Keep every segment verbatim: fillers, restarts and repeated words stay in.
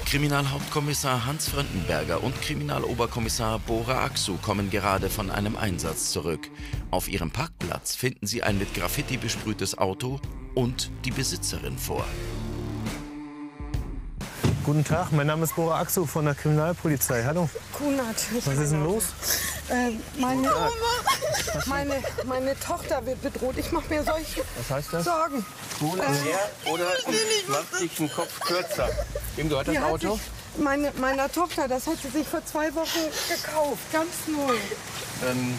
Kriminalhauptkommissar Hans Fröndenberger und Kriminaloberkommissar Bora Aksu kommen gerade von einem Einsatz zurück. Auf ihrem Parkplatz finden sie ein mit Graffiti besprühtes Auto und die Besitzerin vor. Guten Tag, mein Name ist Bora Aksu von der Kriminalpolizei. Hallo. Kunert. Was ist denn los? Äh, meine, meine, meine Tochter wird bedroht. Ich mache mir solche Was heißt das? Sorgen. Wohl her oder macht sich einen Kopf kürzer. Wem gehört das Die hat Auto? sich, meine, meiner Tochter, das hat sie sich vor zwei Wochen gekauft, ganz neu. Ähm,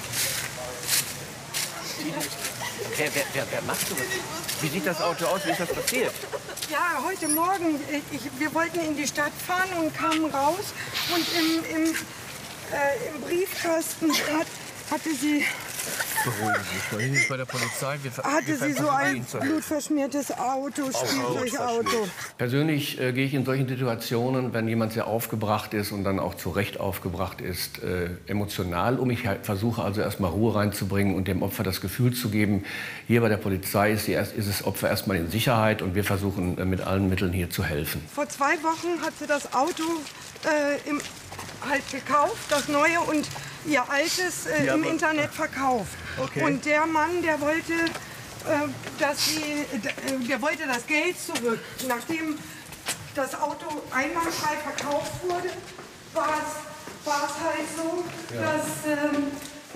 wer, wer, wer, wer macht sowas? Wie sieht das Auto aus? Wie ist das passiert? Ja, heute Morgen, ich, wir wollten in die Stadt fahren und kamen raus. Und im, im, äh, im Briefkasten hat, hatte sie, Beruhigen Sie sich. Hier ist bei der Polizei. Wir, hatte wir sie so ein blutverschmiertes Auto, Spielzeugauto. Persönlich äh, gehe ich in solchen Situationen, wenn jemand sehr aufgebracht ist und dann auch zu Recht aufgebracht ist, äh, emotional um. Ich versuche also erstmal Ruhe reinzubringen und dem Opfer das Gefühl zu geben, hier bei der Polizei ist, die erst, ist das Opfer erstmal in Sicherheit und wir versuchen äh, mit allen Mitteln hier zu helfen. Vor zwei Wochen hat sie das Auto äh, im, halt gekauft, das neue, und ihr altes äh, ja, im Internet verkauft. Okay. Und der Mann, der wollte, äh, dass sie, äh, der wollte das Geld zurück. Nachdem das Auto einwandfrei verkauft wurde, war es, war es halt so, ja. dass, ähm,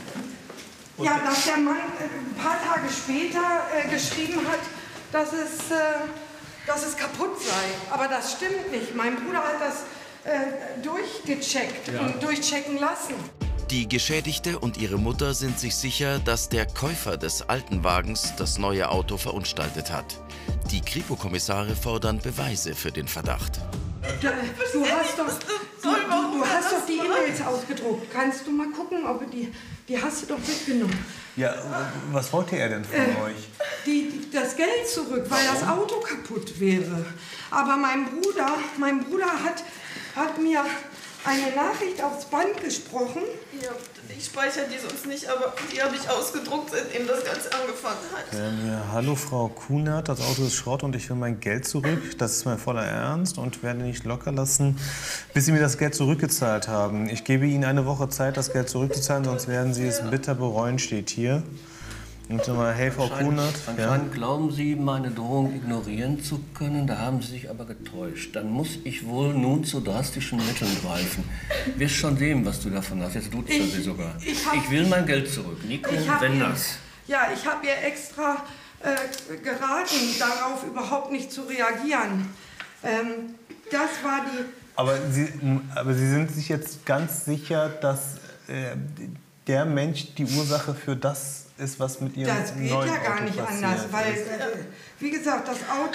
ja, dass der Mann äh, ein paar Tage später äh, geschrieben hat, dass es, äh, dass es kaputt sei. Aber das stimmt nicht. Mein Bruder hat das äh, durchgecheckt ja. und durchchecken lassen. Die Geschädigte und ihre Mutter sind sich sicher, dass der Käufer des alten Wagens das neue Auto verunstaltet hat. Die Kripo-Kommissare fordern Beweise für den Verdacht. Du, du, hast, doch, du, du, du hast doch die E-Mails ausgedruckt. Kannst du mal gucken, ob die, die hast du doch mitgenommen. Ja, was wollte er denn von äh, euch? Die, die, das Geld zurück, weil das Auto kaputt wäre. Aber mein Bruder, mein Bruder hat, hat mir eine Nachricht aufs Band gesprochen. Ja, ich speichere die sonst nicht, aber die habe ich ausgedruckt, seitdem das Ganze angefangen hat. Ähm, ja, hallo Frau Kunert, das Auto ist Schrott und ich will mein Geld zurück. Das ist mein voller Ernst und werde nicht locker lassen, bis Sie mir das Geld zurückgezahlt haben. Ich gebe Ihnen eine Woche Zeit, das Geld zurückzuzahlen, sonst werden Sie es bitter bereuen, steht hier. Und mal, hey Frau Kunert. Anscheinend ja? glauben Sie, meine Drohung ignorieren zu können. Da haben Sie sich aber getäuscht. Dann muss ich wohl nun zu drastischen Mitteln greifen. Wirst schon sehen, was du davon hast. Jetzt duzt er sie sogar. Ich, hab, ich will mein Geld zurück. Nico Wenders. Ja, ich habe ihr extra äh, geraten, darauf überhaupt nicht zu reagieren. Ähm, das war die... Aber Sie, aber Sie sind sich jetzt ganz sicher, dass äh, der Mensch die Ursache für das ist, was mit Ihrem Das geht neuen ja gar Auto nicht passiert anders, weil, ist. äh, wie gesagt, das Auto,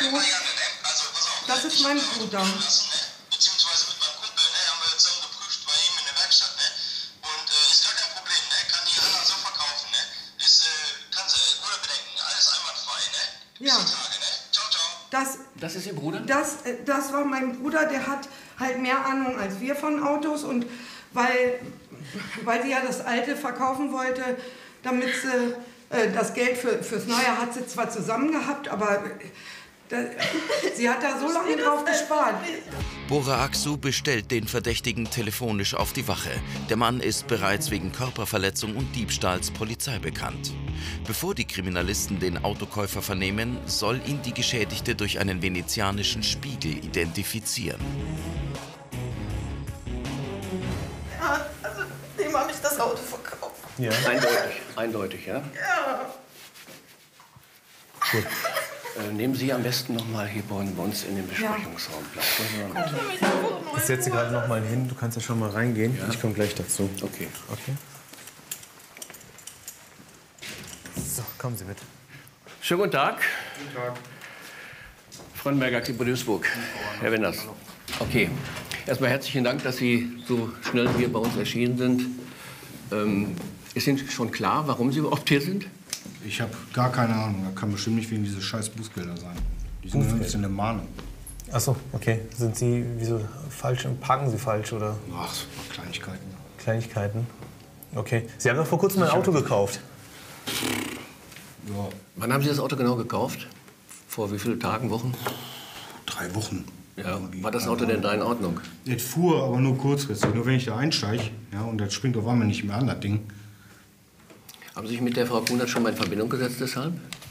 das ist mein Bruder. Beziehungsweise mit meinem Kumpel, ne, haben wir zusammen geprüft bei ihm in der Werkstatt, ne, und äh, ist gar kein Problem, ne, kann die Anna so verkaufen, ne, ist, äh, kannst du, äh, oder bedenken, alles einwandfrei, ne, bis ja. die Tage, ne, ciao, ciao. Das, das ist Ihr Bruder? Das, das war mein Bruder, der hat halt mehr Ahnung als wir von Autos, und weil, weil sie ja das alte verkaufen wollte, damit sie äh, das Geld für, fürs Neue hat sie zwar zusammen gehabt, aber da, sie hat da so lange drauf gespart. Bora Aksu bestellt den Verdächtigen telefonisch auf die Wache. Der Mann ist bereits wegen Körperverletzung und Diebstahls Polizei bekannt. Bevor die Kriminalisten den Autokäufer vernehmen, soll ihn die Geschädigte durch einen venezianischen Spiegel identifizieren. Ja, also dem habe ich das Auto verkauft. Ja. Eindeutig, eindeutig, ja? Ja. Gut. Äh, nehmen Sie am besten noch mal hier bei uns in den Besprechungsraum Platz. Ja. Ich setze gerade noch mal hin. Du kannst ja schon mal reingehen. Ja. Ich komme gleich dazu. Okay. Okay. So, kommen Sie mit. Schönen guten Tag. Guten Tag. Fröndenberger, Kripo Duisburg. Herr Wenders. Okay. Erstmal herzlichen Dank, dass Sie so schnell hier bei uns erschienen sind. Ähm, ist Ihnen schon klar, warum Sie überhaupt hier sind? Ich habe gar keine Ahnung. Das kann bestimmt nicht wegen dieser scheiß Bußgelder sein. Die sind ein bisschen eine Mahnung. Ach so, okay. Sind Sie wieso falsch? Parken Sie falsch oder? Ach, Kleinigkeiten. Kleinigkeiten. Okay. Sie haben doch vor kurzem ein Auto gekauft. Ja. Wann haben Sie das Auto genau gekauft? Vor wie vielen Tagen, Wochen? Drei Wochen. Ja, war das Auto denn da in Ordnung? Es fuhr, aber nur kurzfristig. Nur wenn ich da einsteige, ja, und das springt auf einmal nicht mehr an, das Ding. Haben Sie sich mit der Frau Kunert schon mal in Verbindung gesetzt deshalb?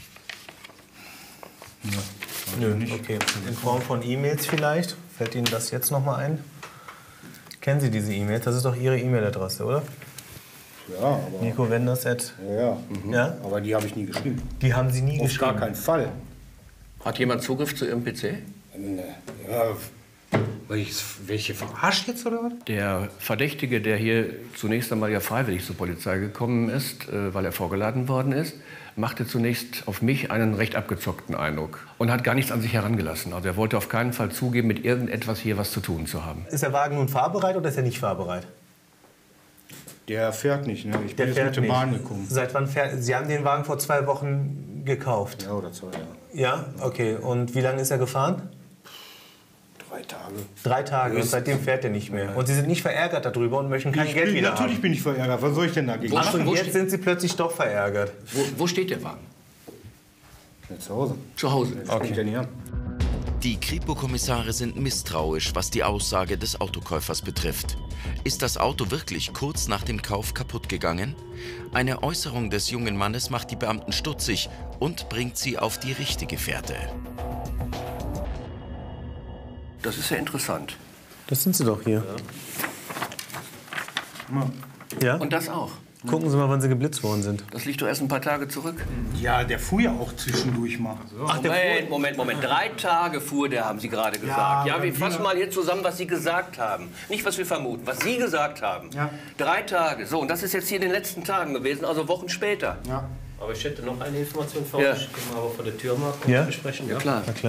Ja, Nö, nicht. Okay. In Form von E-Mails vielleicht? Fällt Ihnen das jetzt noch mal ein? Kennen Sie diese E-Mails? Das ist doch Ihre E-Mail-Adresse, oder? Ja, aber... Nico Wenders at... Ja, ja. Mhm. Ja? Aber die habe ich nie geschrieben. Die haben Sie nie Auf geschrieben? gar keinen Fall. Hat jemand Zugriff zu Ihrem P C? Ja, welche verarscht jetzt oder was? Der Verdächtige, der hier zunächst einmal ja freiwillig zur Polizei gekommen ist, äh, weil er vorgeladen worden ist, machte zunächst auf mich einen recht abgezockten Eindruck und hat gar nichts an sich herangelassen. Also er wollte auf keinen Fall zugeben, mit irgendetwas hier was zu tun zu haben. Ist der Wagen nun fahrbereit oder ist er nicht fahrbereit? Der fährt nicht, ne? Ich Der bin jetzt fährt mit der nicht. Bahn gekommen. Seit wann fährt... Sie haben den Wagen vor zwei Wochen gekauft? Ja, oder zwei, ja. Ja? Okay. Und wie lange ist er gefahren? Drei Tage. Drei Tage. Und seitdem fährt er nicht mehr. Und Sie sind nicht verärgert darüber und möchten kein Ich Geld bin, wieder natürlich haben? bin ich verärgert. Was soll ich denn dagegen Wo- Ach, machen? und Wo jetzt steht- sind Sie plötzlich doch verärgert. Wo, wo steht der Wagen? Ja, zu Hause. Zu Hause. Okay. Ich nicht an. Die Kripo-Kommissare sind misstrauisch, was die Aussage des Autokäufers betrifft. Ist das Auto wirklich kurz nach dem Kauf kaputt gegangen? Eine Äußerung des jungen Mannes macht die Beamten stutzig und bringt sie auf die richtige Fährte. Das ist ja interessant. Das sind Sie doch hier. Ja? Und das auch. Gucken Sie mal, wann Sie geblitzt worden sind. Das liegt doch erst ein paar Tage zurück. Ja, der fuhr ja auch zwischendurch mal. Ach, Moment, Moment, Moment. Drei Tage fuhr der, haben Sie gerade gesagt. Ja, wir fassen mal jetzt zusammen, was Sie gesagt haben. Nicht, was wir vermuten, was Sie gesagt haben. Ja. Drei Tage. So, und das ist jetzt hier in den letzten Tagen gewesen, also Wochen später. Ja. Aber ich hätte noch eine Information für Ja. euch. Können wir aber vor der Tür mal kurz Ja? besprechen? Ja, Klar. Na klar.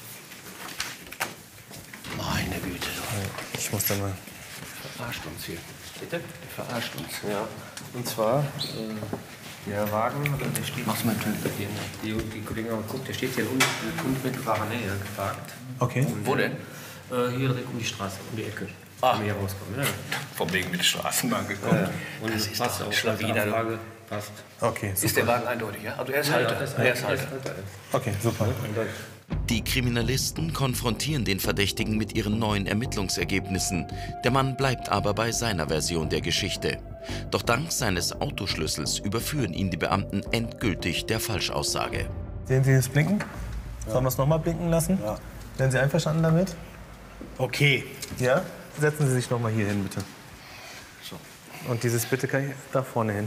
Meine Güte, Ich muss da mal... der verarscht uns hier. Bitte? Der verarscht uns. Ja. Und zwar, äh, der Wagen, oder der steht... Mach's mal hier, die, die, die Kollegen haben geguckt, der steht hier in un- unmittelbarer Nähe geparkt. Okay. Wo denn? Äh, hier direkt um die Straße, um die Ecke. Ah. Wenn wir hier rauskommen. Ja. Vom Wegen mit der Straßenbahn gekommen. Ja. Und Das ist passt doch ein auch. Schlawiner, du. Frage passt. Okay, Ist super. der Wagen eindeutig, ja? Also er ist Ja, Halter. das ist er ist Halter. Halter. Okay, super. Die Kriminalisten konfrontieren den Verdächtigen mit ihren neuen Ermittlungsergebnissen. Der Mann bleibt aber bei seiner Version der Geschichte. Doch dank seines Autoschlüssels überführen ihn die Beamten endgültig der Falschaussage. Sehen Sie das Blinken? Sollen wir es nochmal blinken lassen? Ja. Wären Sie einverstanden damit? Okay. Ja? Setzen Sie sich noch mal hier hin, bitte. So. Und dieses Bitte kann ich da vorne hin.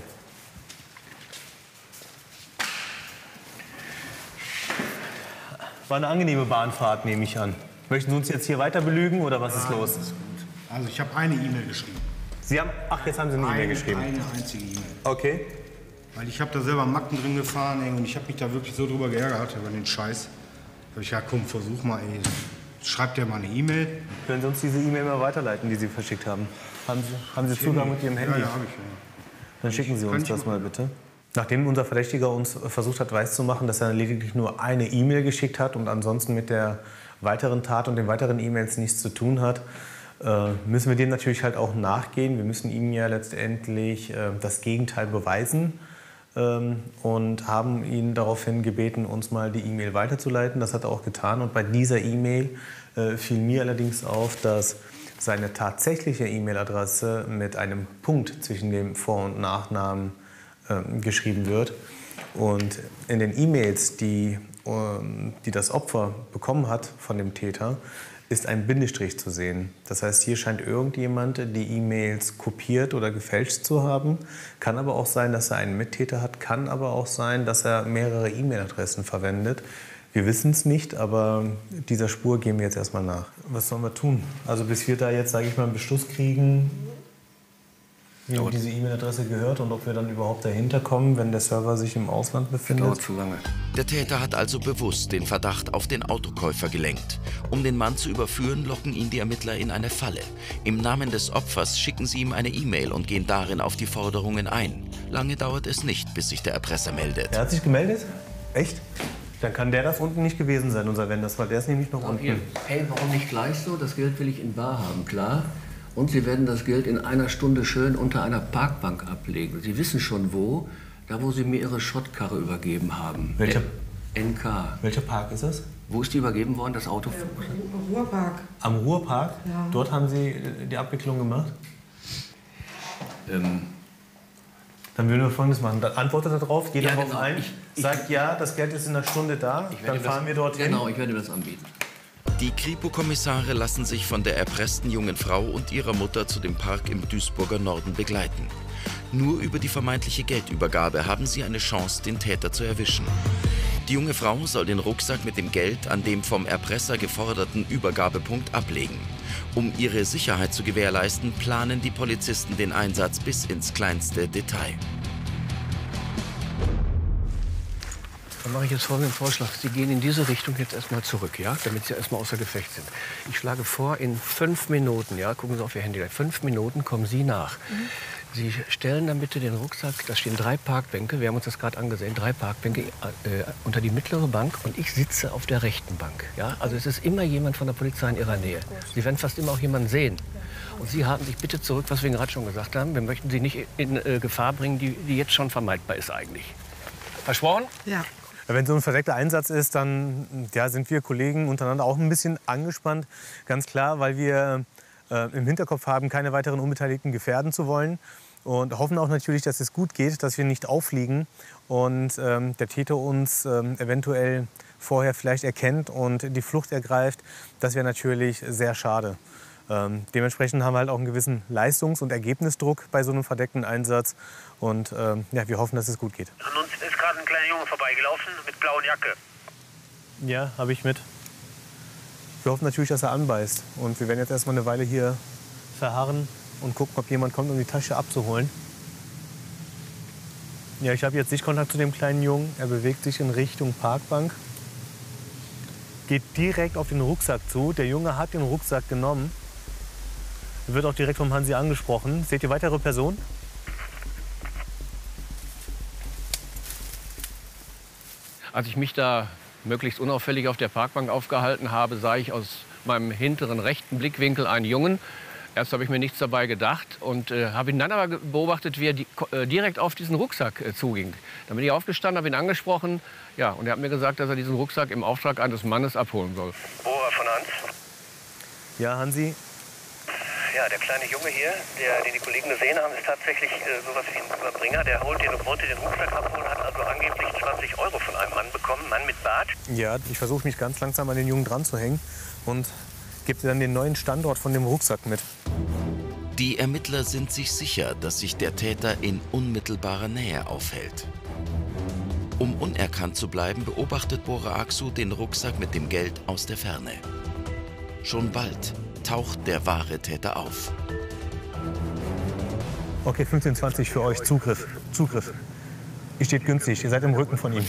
War eine angenehme Bahnfahrt, nehme ich an. Möchten Sie uns jetzt hier weiter belügen oder was ist los? Also ich habe eine E-Mail geschrieben. Sie haben, ach, jetzt haben Sie eine E-Mail Eine, geschrieben. eine einzige E-Mail. Okay. Weil ich habe da selber Macken drin gefahren, ey, und ich habe mich da wirklich so drüber geärgert, über den Scheiß. Da habe ich gesagt, komm, versuch mal, ey. Schreibt der mal eine E-Mail. Können Sie uns diese E-Mail mal weiterleiten, die Sie verschickt haben? Haben Sie, haben Sie Zugang mit Ihrem Handy? Ja, ja, habe ich, ja. Dann schicken Sie Kann uns ich das machen. mal bitte. Nachdem unser Verdächtiger uns versucht hat, weiszumachen, dass er lediglich nur eine E-Mail geschickt hat und ansonsten mit der weiteren Tat und den weiteren E-Mails nichts zu tun hat, äh, müssen wir dem natürlich halt auch nachgehen. Wir müssen ihm ja letztendlich äh, das Gegenteil beweisen ähm, und haben ihn daraufhin gebeten, uns mal die E-Mail weiterzuleiten. Das hat er auch getan. Und bei dieser E-Mail äh, fiel mir allerdings auf, dass seine tatsächliche E-Mail-Adresse mit einem Punkt zwischen dem Vor- und Nachnamen ähm, geschrieben wird. Und in den E-Mails, die, ähm, die das Opfer bekommen hat von dem Täter, ist ein Bindestrich zu sehen. Das heißt, hier scheint irgendjemand die E-Mails kopiert oder gefälscht zu haben. Kann aber auch sein, dass er einen Mittäter hat. Kann aber auch sein, dass er mehrere E-Mail-Adressen verwendet. Wir wissen es nicht, aber dieser Spur gehen wir jetzt erstmal nach. Was sollen wir tun? Also bis wir da jetzt, sage ich mal, einen Beschluss kriegen, wem diese E-Mail-Adresse gehört und ob wir dann überhaupt dahinter kommen, wenn der Server sich im Ausland befindet. Dauert zu lange. Der Täter hat also bewusst den Verdacht auf den Autokäufer gelenkt. Um den Mann zu überführen, locken ihn die Ermittler in eine Falle. Im Namen des Opfers schicken sie ihm eine E-Mail und gehen darin auf die Forderungen ein. Lange dauert es nicht, bis sich der Erpresser meldet. Er hat sich gemeldet? Echt? Dann kann der das unten nicht gewesen sein, unser Wenders, weil der ist nämlich noch unten. Hier. Hey, warum nicht gleich so? Das Geld will ich in bar haben, klar? Und Sie werden das Geld in einer Stunde schön unter einer Parkbank ablegen. Sie wissen schon wo, da wo Sie mir Ihre Schrottkarre übergeben haben. Welcher? N K. Welcher Park ist das? Wo ist die übergeben worden, das Auto? Im Ruhrpark. Am Ruhrpark? Ja. Dort haben Sie die Abwicklung gemacht? Ähm, Dann würden wir Folgendes machen. Dann antwortet darauf, geht Ja, darauf genau. ein, Ich- ich- sagt ja, das Geld ist in einer Stunde da, ich werde dann ihm fahren das, wir dorthin. Genau, ich werde ihm das anbieten. Die Kripo-Kommissare lassen sich von der erpressten jungen Frau und ihrer Mutter zu dem Park im Duisburger Norden begleiten. Nur über die vermeintliche Geldübergabe haben sie eine Chance, den Täter zu erwischen. Die junge Frau soll den Rucksack mit dem Geld an dem vom Erpresser geforderten Übergabepunkt ablegen. Um ihre Sicherheit zu gewährleisten, planen die Polizisten den Einsatz bis ins kleinste Detail. Dann mache ich jetzt folgenden Vorschlag. Sie gehen in diese Richtung jetzt erstmal zurück, ja? Damit Sie erstmal außer Gefecht sind. Ich schlage vor, in fünf Minuten, ja, gucken Sie auf Ihr Handy, in fünf Minuten kommen Sie nach. Mhm. Sie stellen dann bitte den Rucksack, da stehen drei Parkbänke, wir haben uns das gerade angesehen, drei Parkbänke äh, unter die mittlere Bank und ich sitze auf der rechten Bank. Ja? Also es ist immer jemand von der Polizei in Ihrer Nähe. Sie werden fast immer auch jemanden sehen. Und Sie halten sich bitte zurück, was wir gerade schon gesagt haben. Wir möchten Sie nicht in äh, Gefahr bringen, die, die jetzt schon vermeidbar ist eigentlich. Versprochen? Ja. Wenn so ein verdeckter Einsatz ist, dann ja, sind wir Kollegen untereinander auch ein bisschen angespannt. Ganz klar, weil wir äh, im Hinterkopf haben, keine weiteren Unbeteiligten gefährden zu wollen. Und hoffen auch natürlich, dass es gut geht, dass wir nicht auffliegen und ähm, der Täter uns ähm, eventuell vorher vielleicht erkennt und die Flucht ergreift. Das wäre natürlich sehr schade. Ähm, dementsprechend haben wir halt auch einen gewissen Leistungs- und Ergebnisdruck bei so einem verdeckten Einsatz. Und ähm, ja, wir hoffen, dass es gut geht. An uns ist gerade ein kleiner Junge vorbeigelaufen mit blauen Jacke. Ja, habe ich mit. Wir hoffen natürlich, dass er anbeißt. Und wir werden jetzt erstmal eine Weile hier verharren und gucken, ob jemand kommt, um die Tasche abzuholen. Ja, ich habe jetzt Sichtkontakt zu dem kleinen Jungen. Er bewegt sich in Richtung Parkbank. Geht direkt auf den Rucksack zu. Der Junge hat den Rucksack genommen. Wird auch direkt vom Hansi angesprochen. Seht ihr weitere Personen? Als ich mich da möglichst unauffällig auf der Parkbank aufgehalten habe, sah ich aus meinem hinteren rechten Blickwinkel einen Jungen. Erst habe ich mir nichts dabei gedacht und äh, habe ihn dann aber beobachtet, wie er di äh, direkt auf diesen Rucksack äh, zuging. Dann bin ich aufgestanden, habe ihn angesprochen, ja, und er hat mir gesagt, dass er diesen Rucksack im Auftrag eines Mannes abholen soll. Bohrer von Hans. Ja, Hansi. Ja, der kleine Junge hier, der, den die Kollegen gesehen haben, ist tatsächlich äh, sowas wie ein Überbringer. Der holt den, wollte den Rucksack abholen, hat also angeblich zwanzig Euro von einem Mann bekommen, Mann mit Bart. Ja, ich versuche mich ganz langsam an den Jungen dran zu hängen und gebe dir dann den neuen Standort von dem Rucksack mit. Die Ermittler sind sich sicher, dass sich der Täter in unmittelbarer Nähe aufhält. Um unerkannt zu bleiben, beobachtet Bohrer Aksu den Rucksack mit dem Geld aus der Ferne. Schon bald taucht der wahre Täter auf. Okay, fünfzehn zwanzig für euch. Zugriff. Zugriff. Ihr steht günstig. Ihr seid im Rücken von ihm.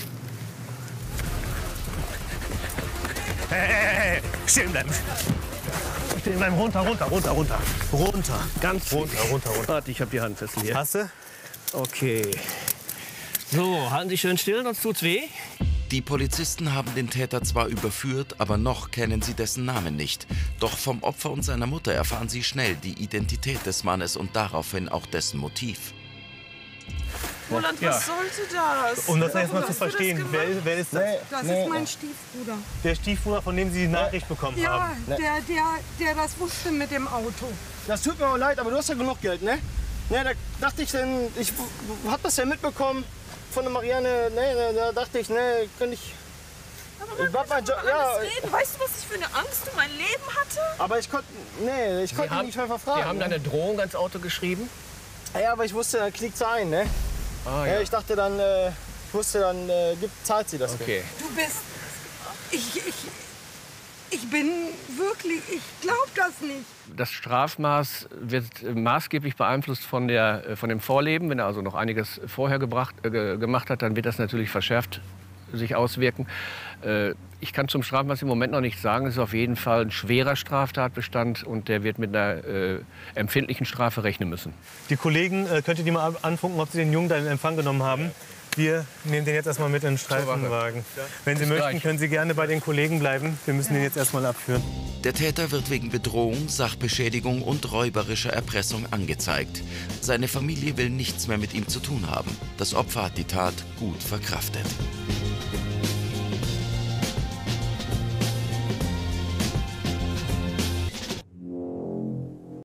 Hey, hey, hey, hey. Stehen bleiben. Stehen bleiben. Runter, runter, runter, runter. Runter. Ganz runter, runter, runter. Warte, ich habe die Handfessel hier. Hast du? Okay. So, halten Sie schön still, sonst tut's weh. Die Polizisten haben den Täter zwar überführt, aber noch kennen sie dessen Namen nicht. Doch vom Opfer und seiner Mutter erfahren sie schnell die Identität des Mannes und daraufhin auch dessen Motiv. Roland, Ja. was sollte das? Um das Warum erst mal zu hast du das verstehen, gemacht? wer, wer ist das? Das Nee. ist mein Stiefbruder. Der Stiefbruder, von dem Sie die Nachricht bekommen Ja, haben. der, der, der das wusste mit dem Auto. Das tut mir auch leid, aber du hast ja genug Geld, ne? Ne, da dachte ich dann, ich hab das ja mitbekommen von der Marianne, ne, ne, da dachte ich, ne, könnte ich. Aber Ich war man mein kann Jo- doch ja. alles reden. Weißt du, was ich für eine Angst um mein Leben hatte? Aber ich konnte, ne, ich konnte ihn haben- nicht mehr verfragen. Sie haben ne? eine Drohung ans Auto geschrieben? Ja, aber ich wusste, da knickt sie ein, ne? Ah, Ja, ja. ich dachte dann, äh, ich wusste dann, äh, gibt, zahlt sie das. Okay. Du bist... Ich, ich, ich bin wirklich... Ich glaub das nicht. Das Strafmaß wird äh, maßgeblich beeinflusst von, der, äh, von dem Vorleben. Wenn er also noch einiges vorher gebracht, äh, ge- gemacht hat, dann wird das natürlich verschärft sich auswirken. Äh, ich kann zum Strafmaß im Moment noch nichts sagen. Es ist auf jeden Fall ein schwerer Straftatbestand und der wird mit einer äh, empfindlichen Strafe rechnen müssen. Die Kollegen, äh, könnt ihr die mal anfunken, ob sie den Jungen da in Empfang genommen haben? Wir nehmen den jetzt erstmal mit in den Streifenwagen. Wenn Sie Bis möchten, gleich. können Sie gerne bei den Kollegen bleiben. Wir müssen den jetzt erstmal abführen. Der Täter wird wegen Bedrohung, Sachbeschädigung und räuberischer Erpressung angezeigt. Seine Familie will nichts mehr mit ihm zu tun haben. Das Opfer hat die Tat gut verkraftet.